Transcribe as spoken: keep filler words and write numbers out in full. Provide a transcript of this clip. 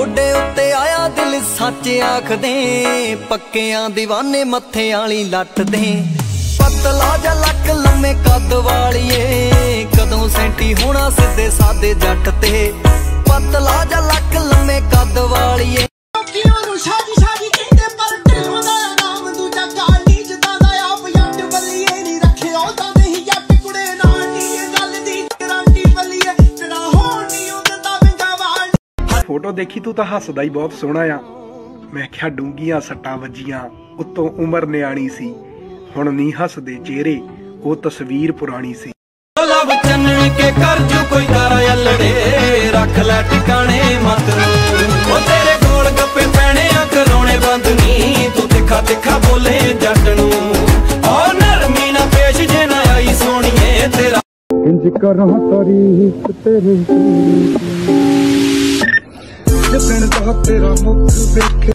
ਮੋਢੇ ਉੱਤੇ ਆਇਆ ਦਿਲ ਸੱਚ ਆਖਦੇ, ਪੱਕਿਆਂ ਦੀਵਾਨੇ ਮੱਥੇ ਵਾਲੀ ਲੱਟ ਦੇ। ਪਤਲਾ ਜਾ ਲੱਕ ਲੰਮੇ ਕੱਦ ਵਾਲੀਏ, ਕਦੋਂ ਸੈਂਟੀ ਹੋਣਾ ਸਿੱਧੇ ਸਾਦੇ ਜੱਟ ਤੇ। ਪਤਲਾ ਜਾ ਲੱਕ ਲੰਮੇ ਕੱਦ ਵਾਲੀਏ। फोटो देखी तू तो हसदा ही बहुत सोहना आ। मैं क्या डूंगियां सट्टां वजियां, उत्तों उम्र न्याणी सी, हुण नी हसदे चेहरे, वो तस्वीर पुरानी सी। लव चन्नन के कर जो कोई तारा अल्लड़े, रख लै ठिकाने मत ओ तेरे गोल गप्पे पैने आ करोने बंद नी। तू तिखा तिखा बोले जट नूं, ओ नरमी ना पेश जे ना आई सोहणीए तेरा। इंज करो तारीफ तेरी जिदन दा तेरा मुख देखे।